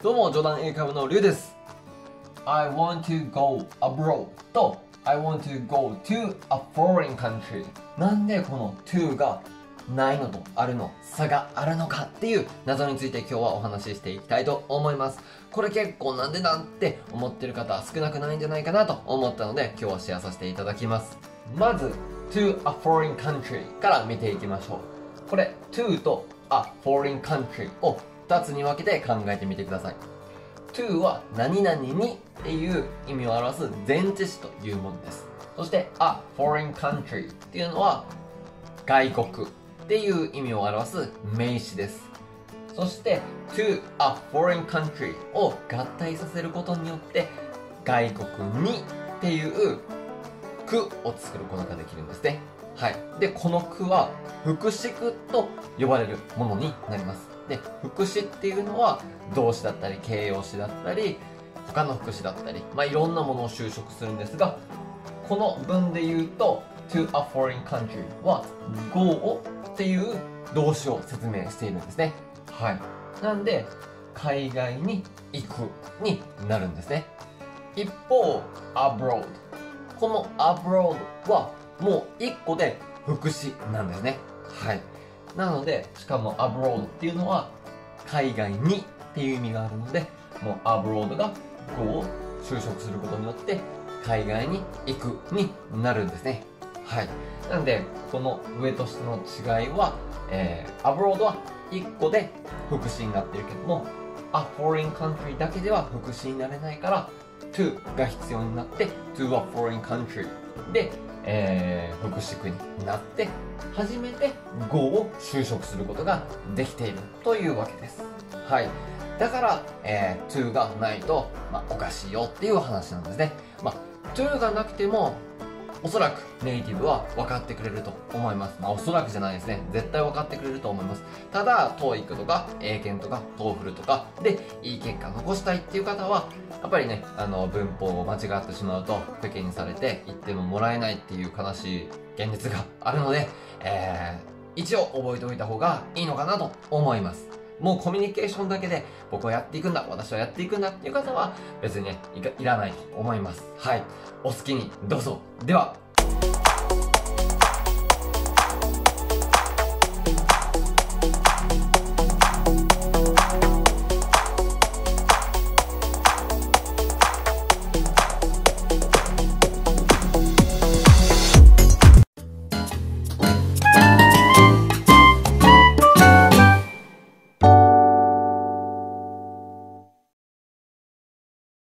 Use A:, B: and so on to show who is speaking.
A: どうも、冗談英会話のリュウです。I want to go abroad と I want to go to a foreign country。 なんでこの to がないのとあるの差があるのかっていう謎について今日はお話ししていきたいと思います。これ結構なんでなんて思ってる方少なくないんじゃないかなと思ったので今日はシェアさせていただきます。まず to a foreign country から見ていきましょう。これ to と a foreign country を2つに分けて考えてみてください。to は何々にっていう意味を表す前置詞というものです。そして a foreign country っていうのは外国っていう意味を表す名詞です。そして to a foreign country を合体させることによって外国にっていう句を作ることができるんですね。はい。で、この句は副詞句と呼ばれるものになります。で、副詞っていうのは動詞だったり形容詞だったり他の副詞だったり、いろんなものを修飾するんですが、この文で言うと to a foreign country は go っていう動詞を説明しているんですね。はい。なんで海外に行くになるんですね。一方 abroad、 この abroad はもう1個で副詞なんですね。はい。なので、しかも abroad っていうのは海外にっていう意味があるので、もう abroad が go を修飾することによって海外に行くになるんですね。はい。なので、この上と下の違いは、abroad は1個で副詞になってるけども、a foreign country だけでは副詞になれないから、to が必要になって、to a foreign country で、副詞句になって初めて go を修飾することができているというわけです。はい。だから、to がないと、おかしいよっていう話なんですね。to がなくてもおそらくネイティブは分かってくれると思います。おそらくじゃないですね。絶対分かってくれると思います。ただ、TOEIC とか英検とか TOEFL とかでいい結果残したいっていう方は、やっぱりね、文法を間違ってしまうと、世間にされて言ってももらえないっていう悲しい現実があるので、一応覚えておいた方がいいのかなと思います。もうコミュニケーションだけで僕はやっていくんだ、私はやっていくんだっていう方は別にね、いらないと思います。はい。お好きにどうぞ。では、